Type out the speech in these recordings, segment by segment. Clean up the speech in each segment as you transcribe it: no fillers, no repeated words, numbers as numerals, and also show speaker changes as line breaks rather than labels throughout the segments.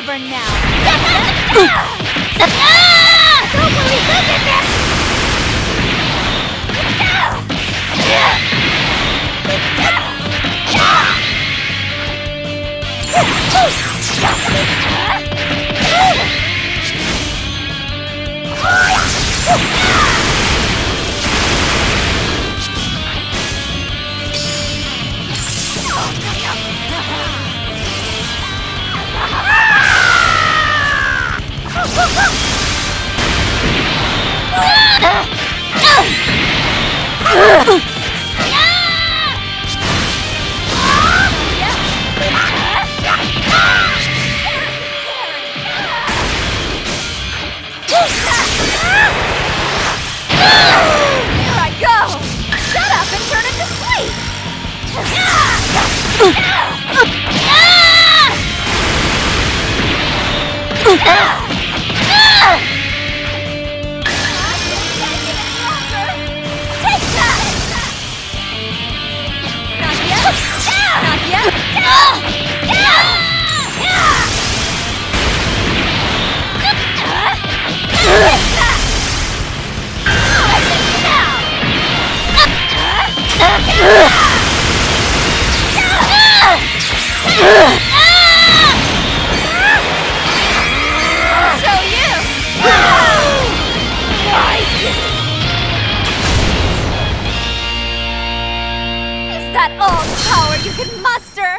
Stubborn now! Don't believe this in there! Is that all the power you can muster?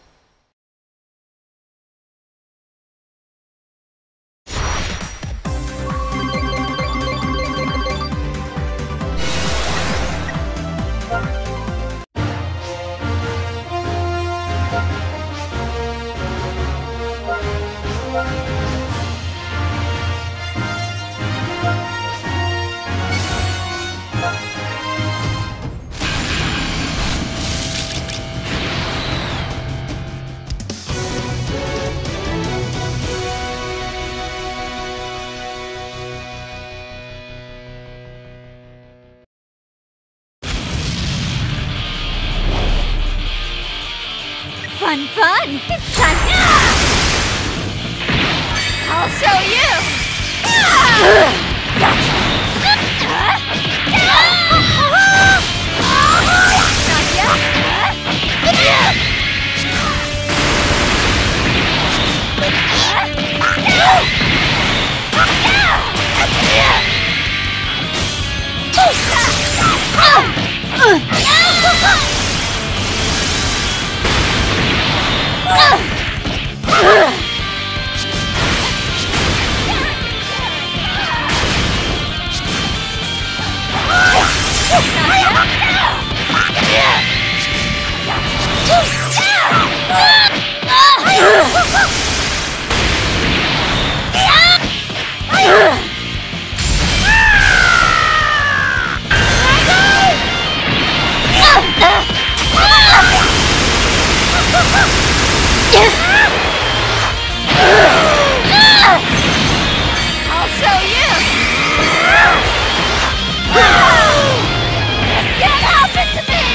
Fun, fun! It's time! I'll show you! Not I'll show you! This can't happen to me!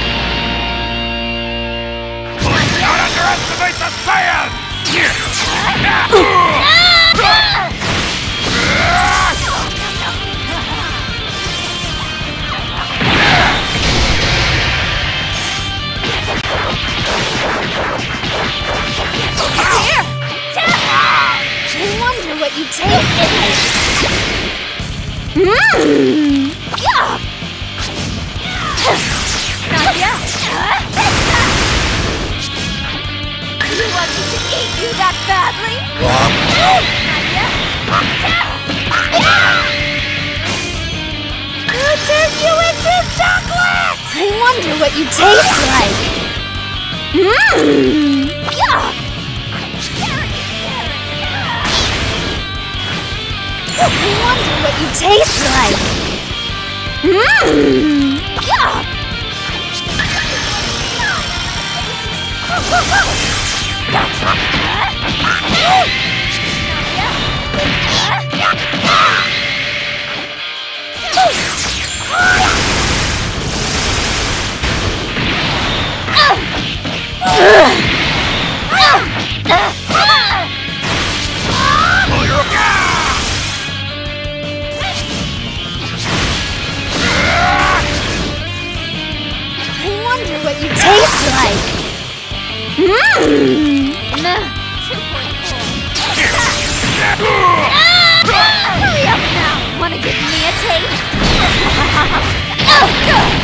Don't underestimate the Saiyans!
Here! I wonder what you tasted. Yeah! Not yet! You want me to eat you that badly? Not yet! I'll turn you into chocolate! I wonder what you taste like. Yeah! I wonder what you taste like. Yeah! Hurry up now! Wanna give me a taste? Oh, good!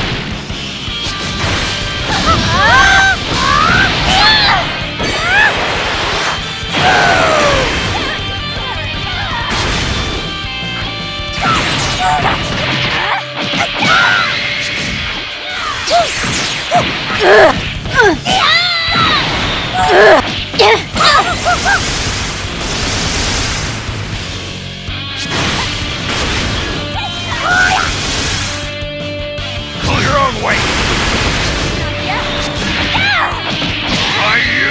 Pull your own weight! Are you?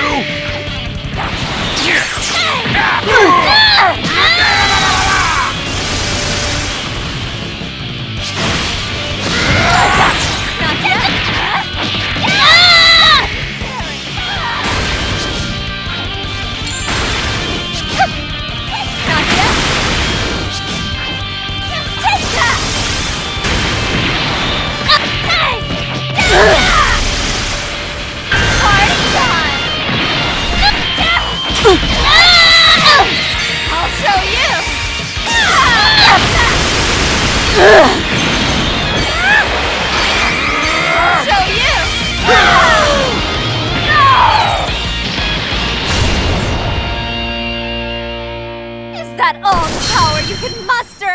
I'll show you! I'll show you! Is that all the power you can muster?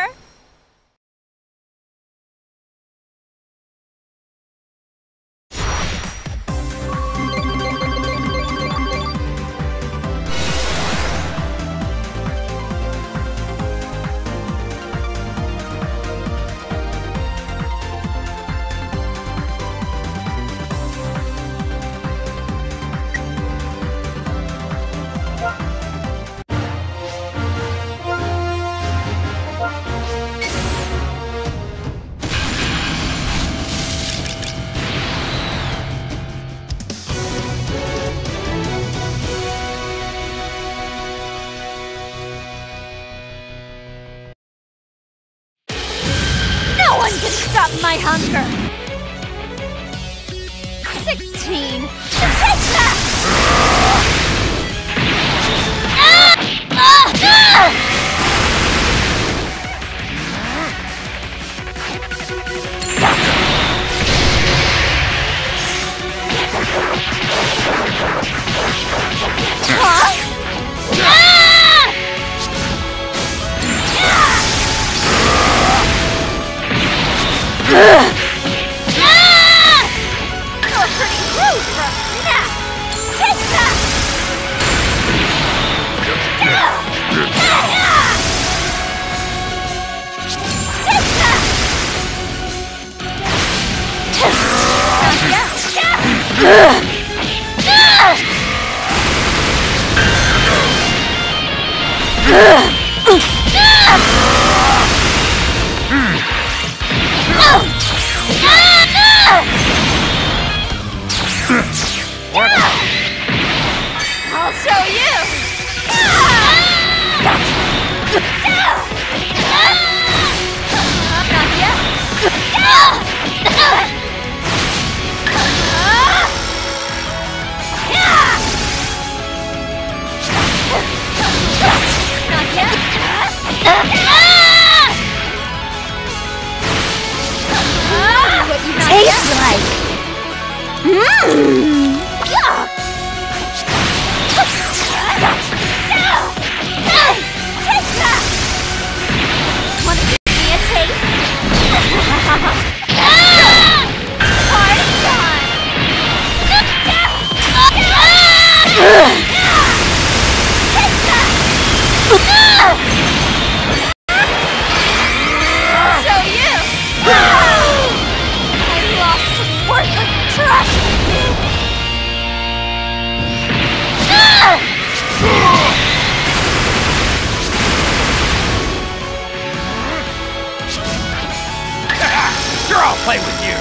No one can stop my hunger! 16! Take that! You're pretty rude for a snack! Take that! Take that!
What?
I'll show you! Not yet! Not yet! What you taste like? Yuck! Take that! Wanna give me a taste? Party time! Take that! I'll show you! I lost to worthless trash!
Sure, I'll play with you!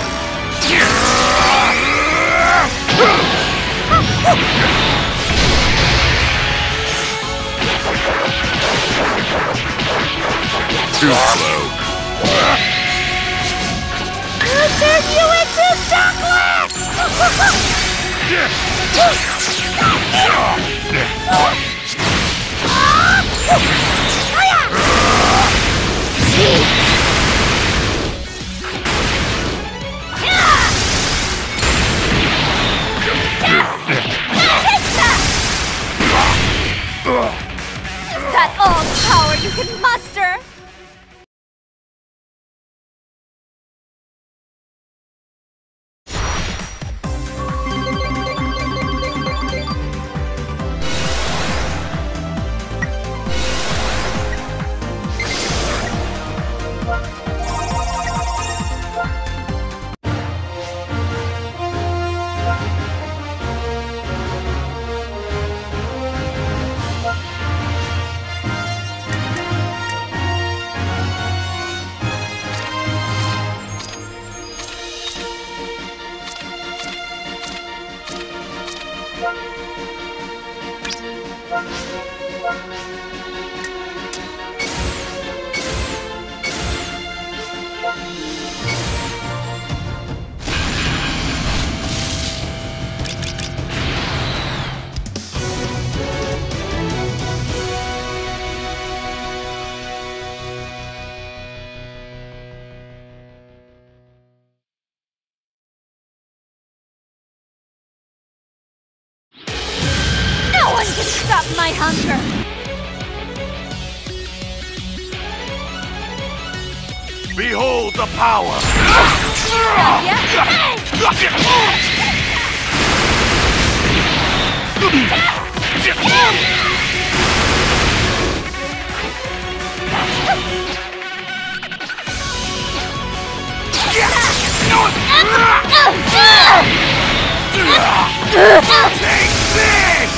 Too slow.
I'll turn you into chocolate! Is that all the power you can muster? No one can stop my hunger!
Behold the power! Take this!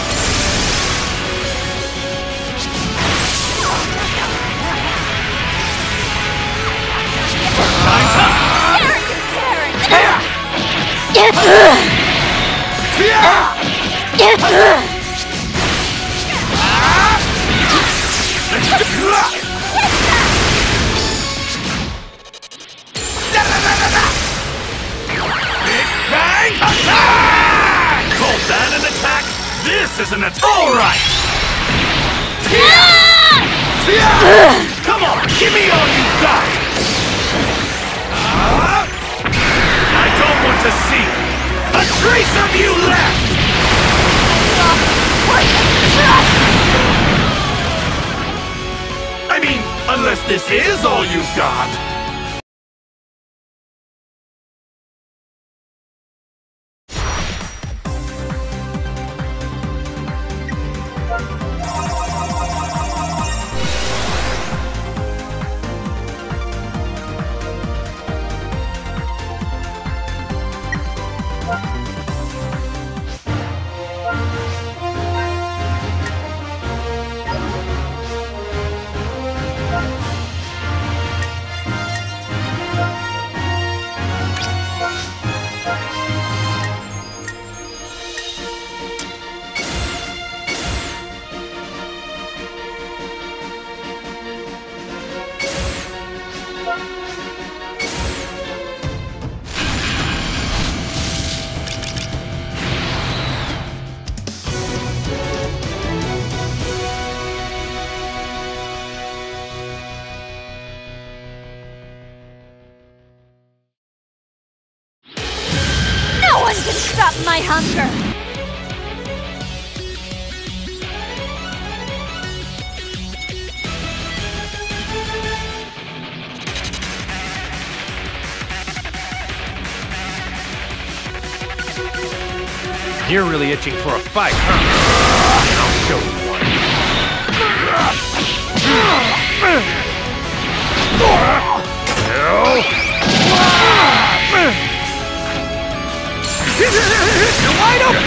Big bang attack! Call that an attack? This isn't an alright! Come on, give me all you got! I don't want to see a trace of you left! I mean, unless this is all you've got!
Stop my hunger!
You're really itching for a fight, huh? I'll show you one. You're wide open!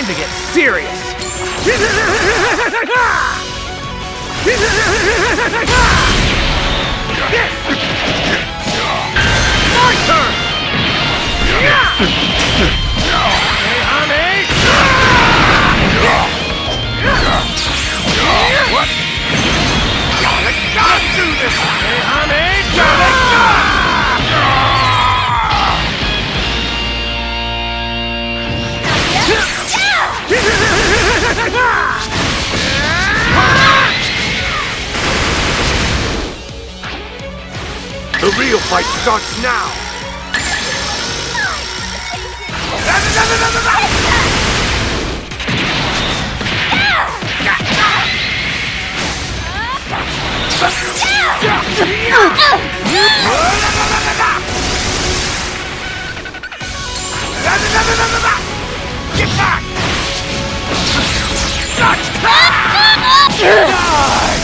to get serious. My turn! Hey, honey! What? Gotta do this! Hey, honey!
The real fight starts now! Get back! Die!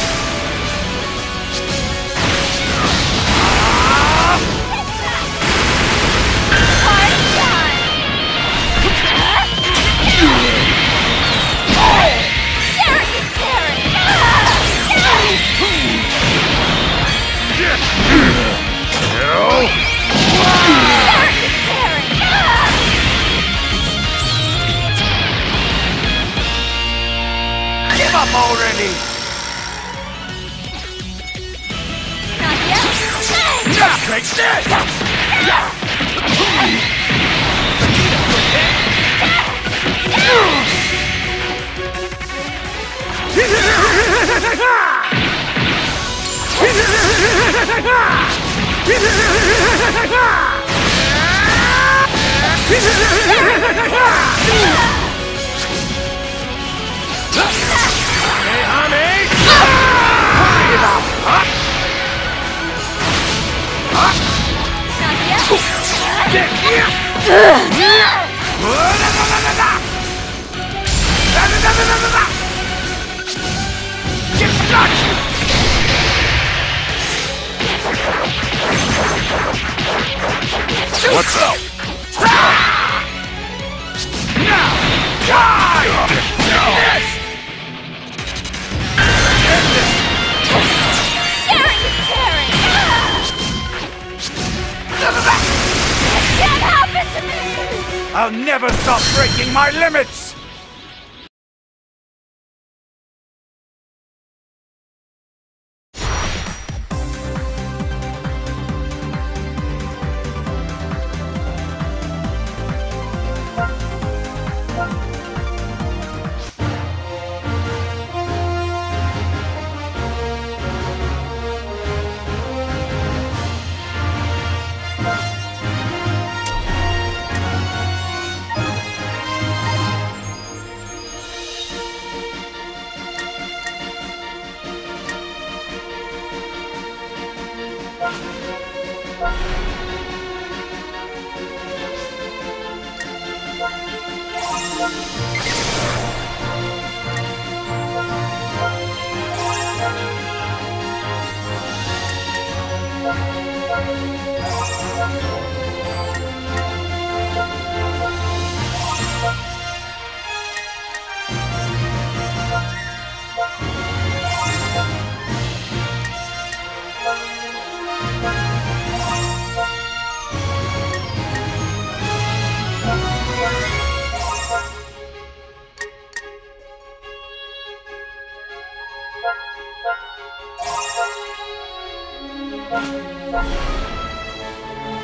Give up already!
Not yet.
Take this!
Hey, honey!
Not yet.
Get stuck! What's up? Now! Die! Yes!
Sharing is caring. It can't happen to me.
I'll never stop breaking my limits!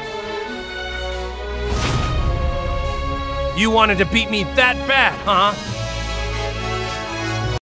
You wanted to beat me that bad, huh?